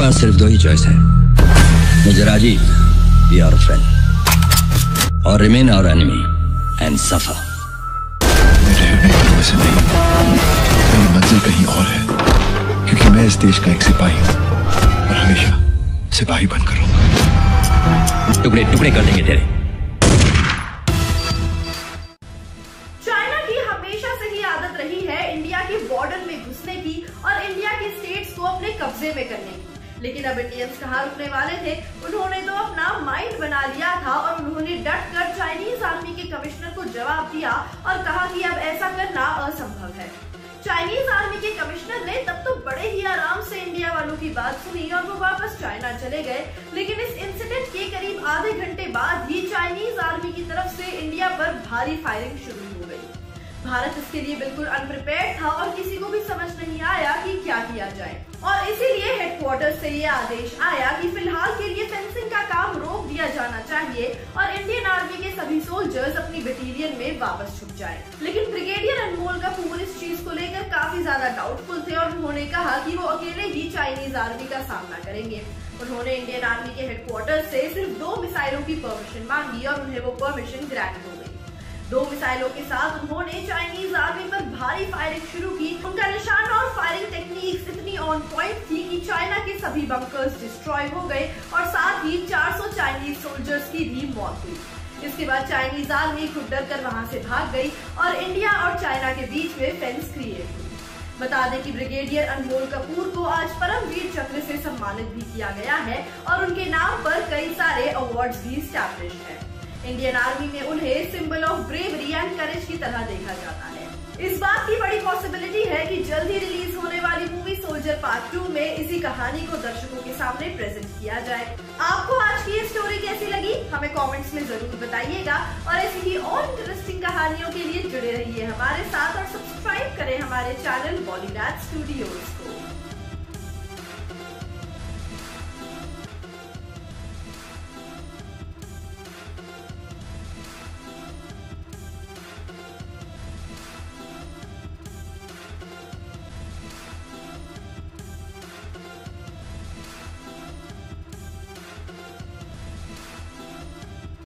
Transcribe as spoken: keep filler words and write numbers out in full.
पास सिर्फ दो ही चॉइस है, मुझे राजी बी आवर फ्रेंड और remain our enemy and suffer. मेरे वैसे नहीं, मेरी मंजिल कहीं और है, क्योंकि मैं इस देश का एक सिपाही हूँ और हमेशा सिपाही बनकर रहूंगा। टुकड़े टुकड़े कर देंगे तेरे। चाइना की हमेशा से ही आदत रही है इंडिया के बॉर्डर में घुसने की और इंडिया के स्टेट्स को अपने कब्जे में करने की, लेकिन अब इंडियंस कहाँ रुकने वाले थे। उन्होंने तो अपना माइंड बना लिया था और उन्होंने डट कर चाइनीज आर्मी के कमिश्नर को जवाब दिया और कहा कि अब ऐसा करना असंभव है। चाइनीज आर्मी के कमिश्नर ने तब तो बड़े ही आराम से इंडिया वालों की बात सुनी और वो वापस चाइना चले गए, लेकिन इस इंसिडेंट के करीब आधे घंटे बाद ही चाइनीज आर्मी की तरफ से इंडिया पर भारी फायरिंग शुरू हो गई। भारत इसके लिए बिल्कुल अनप्रिपेयर्ड था और किसी को भी समझ नहीं आया कि क्या किया जाए, और इसीलिए हेडक्वार्टर से ये आदेश आया कि फिलहाल के लिए फेंसिंग का काम रोक दिया जाना चाहिए और इंडियन आर्मी के सभी सोल्जर्स अपनी बटालियन में वापस छुप जाएं। लेकिन ब्रिगेडियर अनमोल कपूर इस चीज को लेकर काफी ज्यादा डाउटफुल थे और उन्होंने कहा कि वो अकेले ही चाइनीज आर्मी का सामना करेंगे। उन्होंने इंडियन आर्मी के हेडक्वार्टर से सिर्फ दो मिसाइलों की परमिशन मांगी और उन्हें वो परमिशन ग्रांट हो गई। दो मिसाइलों के साथ उन्होंने चाइनीज आर्मी पर भारी फायरिंग शुरू की। उनका निशाना और फायरिंग टेक्निक्स इतनी ऑन पॉइंट थी कि चाइना के सभी बंकर्स डिस्ट्रॉय हो गए और साथ ही चार सौ चाइनीज सोल्जर्स की भी मौत हुई। इसके बाद चाइनीज आर्मी खुद डर कर वहां से भाग गई और इंडिया और चाइना के बीच में फेंस क्रिएट हुई। बता दें कि ब्रिगेडियर अनमोल कपूर को आज परमवीर चक्र से सम्मानित भी किया गया है और उनके नाम पर कई सारे अवार्ड्स भी एस्टैब्लिश हैं। इंडियन आर्मी में उन्हें symbol of bravery and courage की तरह देखा जाता है। इस बात की बड़ी पॉसिबिलिटी है कि जल्द ही रिलीज होने वाली मूवी सोल्जर पार्ट टू में इसी कहानी को दर्शकों के सामने प्रेजेंट किया जाए। आपको आज की ये स्टोरी कैसी लगी हमें कमेंट्स में जरूर बताइएगा और ऐसी ही और इंटरेस्टिंग कहानियों के लिए जुड़े रहिए हमारे साथ और सब्सक्राइब करें हमारे चैनल बॉलीवुड स्टूडियोज।